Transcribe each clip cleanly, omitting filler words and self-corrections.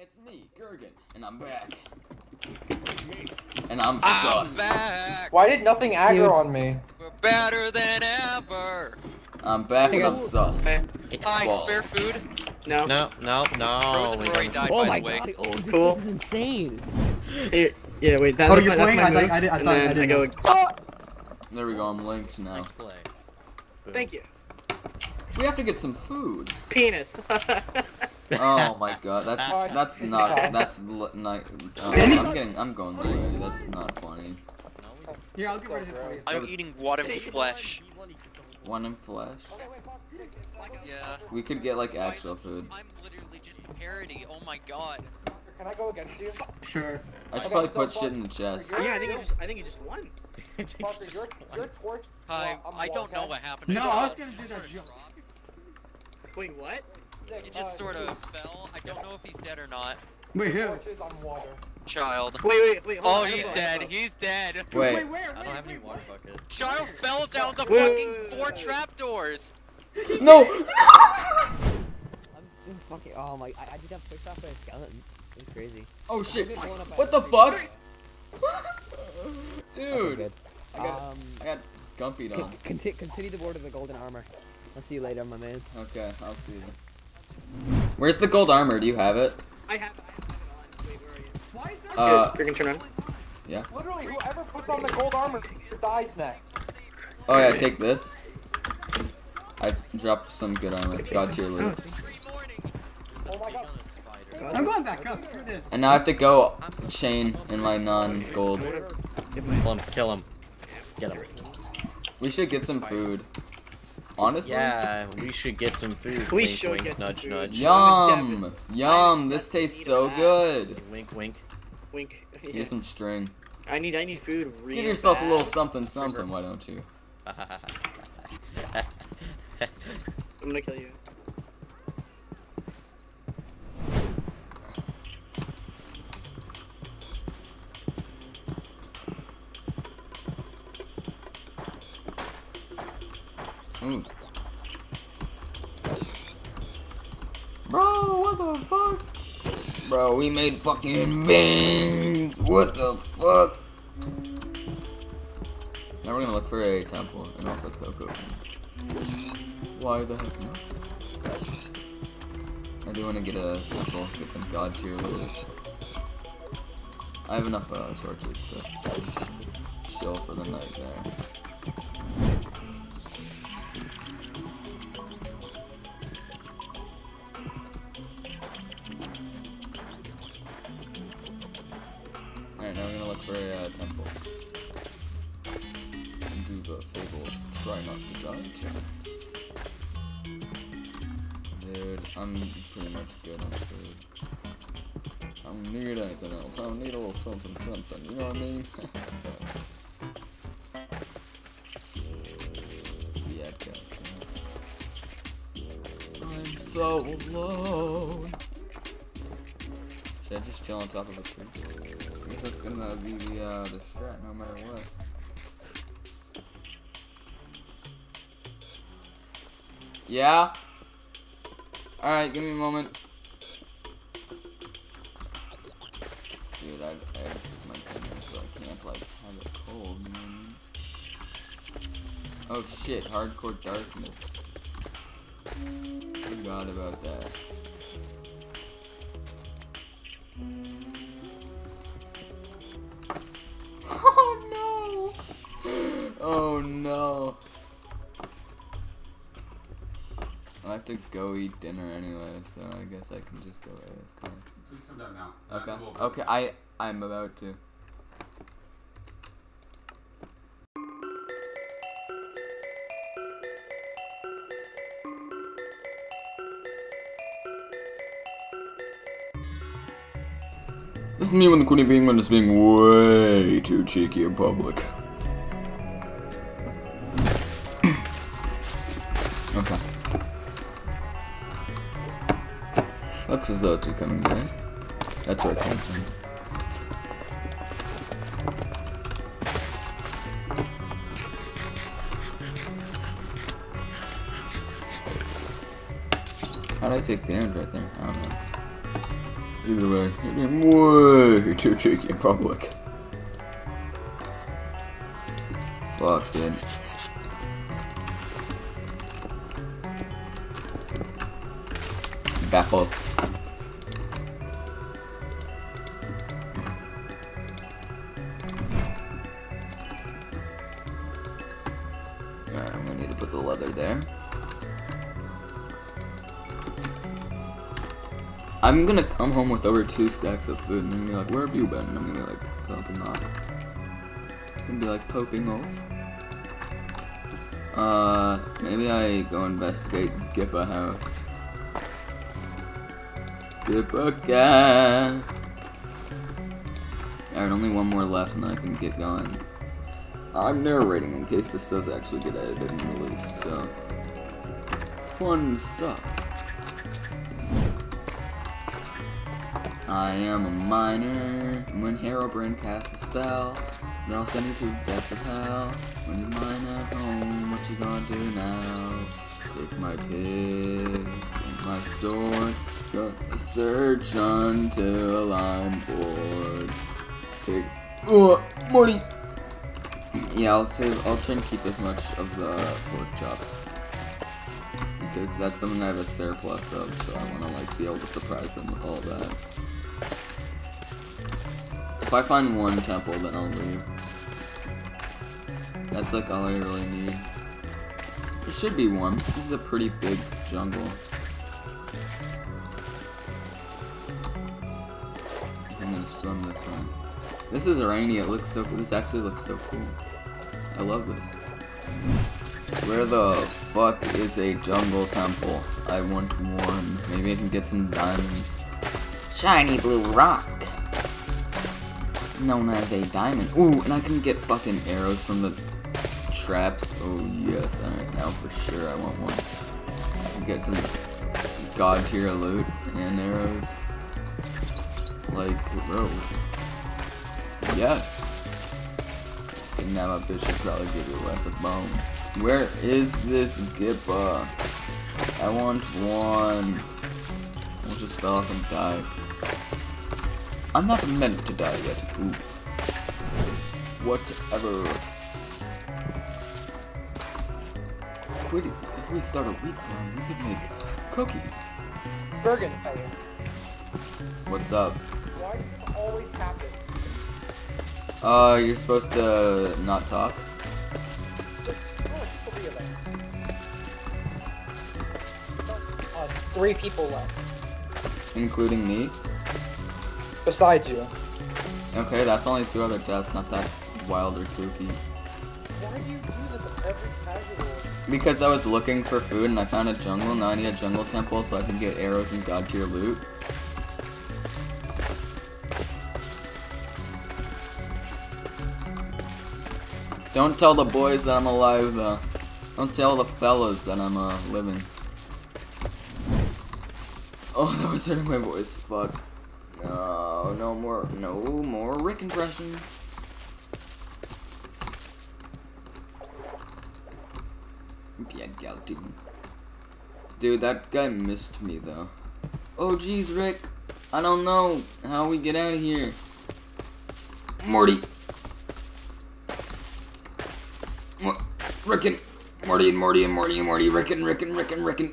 it's me, Gergen, and I'm back. And I'm sus. Back. Why did nothing aggro on me? We're better than ever. I'm back and I'm sus. Hi, Balls. spare food. No. Frozen Rory died, Oh by my the way. god! Oh, this, Cool. this is insane. Yeah, wait. That's Oh, you're my, playing? That's my I move. thought I and then I didn't go. know. Oh! There we go, I'm linked now. Nice play. Thank you. We have to get some food. Penis. Oh my god, that's Alright, not, it's fine. I'm going there, that's not funny. Here, I'll get rid of it for you. I'm eating water flesh. One in flesh. Yeah. We could get like actual food. I'm literally just a parody. Oh my god. Can I go against you? Sure. I should Okay, probably so put far- shit in the chest. Yeah, I think you just won. Parker, your torch. Hi. I'm I don't know Wildcat. what happened. No, I was gonna do that joke. Wait, what? Nick, He just sort of fell. I don't know if he's dead or not. Wait, who? torches on water. Child. Wait. Oh, hold on, he's hold on, dead. hold on. He's dead. Wait, where? I don't have any water bucket. Child fell down the Wait, fucking four trapdoors. no! I'm so fucking. Oh my! I did have pushed off by a skeleton. It was crazy. Oh shit, Get blown up by what a the skeleton. fuck? Dude, Good. I got Gumpied on. Continue the board of the golden armor. I'll see you later, my man. Okay, I'll see you. Where's the gold armor? Do you have it? I have it on. Wait, where are you? Why is that? Here, turn on. Yeah. Literally, whoever puts on the gold armor dies next. Oh yeah, take this. I dropped some good armor. God tier loot. Oh my god. I'm going back up. Screw this. And now I have to go chain in my non-gold. Kill him. Get him. We should get some food. Honestly? Yeah, we should get some food. We Wink, should wink, get some nudge, food. nudge. Yum! Yum! This tastes so good. Wink, wink. Wink. Give Yeah. me some string. I need food. Real Give yourself a bad. little something, something. Why don't you? I'm gonna kill you. Ooh. Bro, what the fuck? Bro, we made fucking beans. What the fuck? Now we're gonna look for a temple and also cocoa beans. Why the heck not? I do want to get a temple, get some god tier loot. I have enough torches to chill for the night there. Alright, now we're gonna look for a temple. And do the fabled try not to die check. Dude, I'm pretty much good on food. I don't need anything else. I don't need a little something something, you know what I mean? Yeah, okay. I'm so alone. Should I just chill on top of a tree? I guess that's gonna be the strat no matter what. Yeah? Alright, give me a moment. Dude, I just took my camera so I can't like have it cold, you know what I mean? Oh shit, hardcore darkness. Forgot about that. Oh no! Oh no! I have to go eat dinner anyway, so I guess I can just go AFK. Please come down now. Okay. Cool. Okay, I'm about to. This is me when the Queen of England is being way too cheeky in public. Okay. Looks as though it's coming back. That's where it came from. How'd I take damage right there? I don't know. Either way, you're being way too cheeky in public. Fuck, dude. Baffle. Alright, I'm gonna need to put the leather there. I'm gonna come home with over 2 stacks of food and I'm gonna be like, where have you been? And I'm gonna be like, popping off. I'm gonna be like, poking off. Maybe I go investigate Gippa house. Gippa cat. Alright, only one more left and then I can get going. I'm narrating in case this does actually get edited and released, so fun stuff. I am a miner, and when Herobrine casts a spell, then I'll send you to the depths of hell. When you mine at home, what you gonna do now? Take my pick and my sword, go to search until I'm bored. Take, Morty! Yeah, I'll try and keep as much of the pork chops. Because that's something I have a surplus of, so I wanna like be able to surprise them with all that. If I find one temple, then I'll leave. That's like all I really need. There should be one. This is a pretty big jungle. I'm gonna swim this way. This is rainy. It looks so. This actually looks so cool. I love this. Where the fuck is a jungle temple? I want one. Maybe I can get some diamonds. Shiny blue rock. Known as a diamond. Ooh, and I can get fucking arrows from the traps. Oh yes, alright, now for sure I want one. I can get some god tier loot and arrows. Like, bro. Yes. And now my bitch should probably give you less of bone. Where is this Gippa? I want one. I just fell off and died. I'm not meant to die yet. Ooh. Whatever. If we start a wheat farm, we could make cookies. Bergen, What's up? why do you always tap it? You're supposed to not talk. Just 3 people left. Including me? Besides you. Okay, that's only 2 other deaths, not that wild or kooky. Why do you do this every casual? Because I was looking for food and I found a jungle, now I need a jungle temple so I can get arrows and god tier loot. Don't tell the boys that I'm alive though. Don't tell the fellas that I'm living. Oh, that was hurting my voice, fuck. No, no more Rick impression. Yeah, Galty. Dude, that guy missed me though. Oh jeez, Rick. I don't know how we get out of here. Morty. Rickin. Morty, Rickin.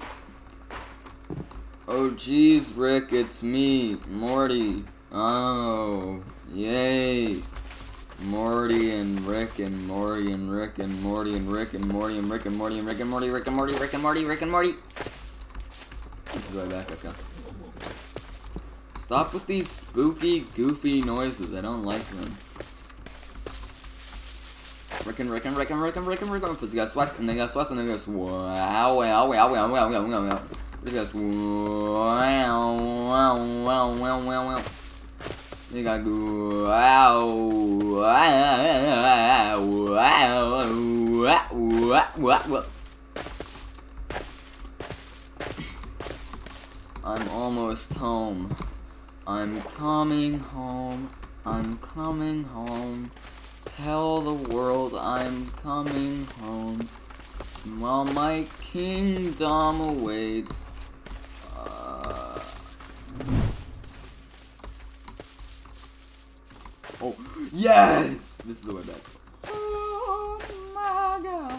Oh jeez, Rick, it's me, Morty. Oh, yay. Morty and Rick and Morty and Rick and Morty and Rick and Morty and Rick and Morty and Rick and Morty, Rick and Morty, Rick and Morty, Rick and Morty. This is way back, okay. Stop with these spooky, goofy noises. I don't like them. Rick and Rick and Rick and Rick and Rick and Rick and Rick. Got sweats and then got sweats and then goes wow. He goes wow. You gotta go wow. I'm almost home. I'm coming home. I'm coming home. Tell the world I'm coming home. While my kingdom awaits. Oh, yes! This is the way back. Oh my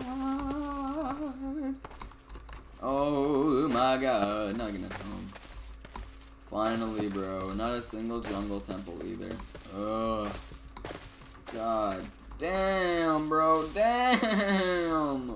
god. Oh my god. Not gonna home. Finally, bro. Not a single jungle temple either. Ugh. God damn, bro. Damn.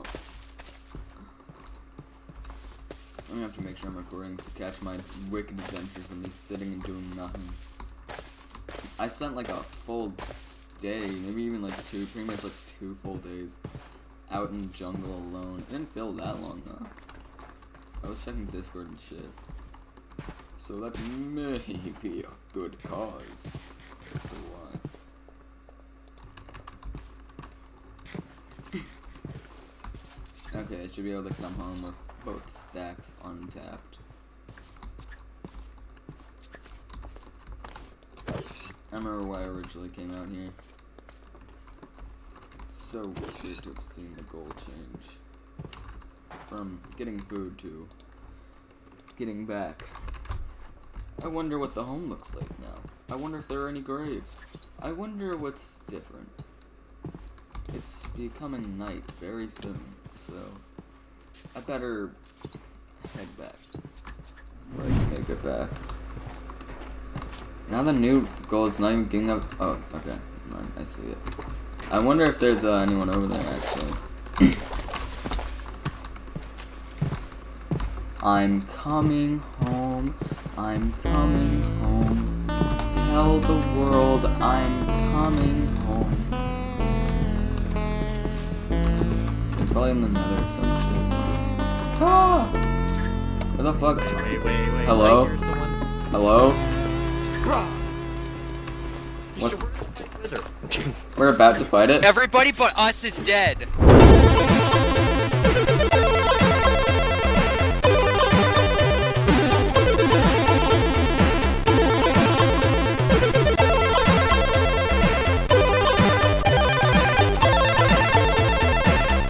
I'm gonna have to make sure I'm recording to catch my wicked adventures and me sitting and doing nothing. I spent like a full day, maybe even like pretty much like 2 full days out in the jungle alone. It didn't feel that long though. I was checking Discord and shit. So that may be a good cause. So why? Okay, I should be able to come home with both stacks untapped. I remember why I originally came out here. So weird to have seen the goal change. From getting food to getting back. I wonder what the home looks like now. I wonder if there are any graves. I wonder what's different. It's becoming night very soon, so I better head back before I can make it back. Now the new goal is not even getting up. Oh, okay. Never mind, I see it. I wonder if there's anyone over there actually. I'm coming home. I'm coming home. Tell the world I'm coming home. They're probably in the nether or some shit. Ah! What the fuck? Wait. Hello? I hear someone. Hello? You should What's- work with her. We're about to fight it? Everybody but us is dead.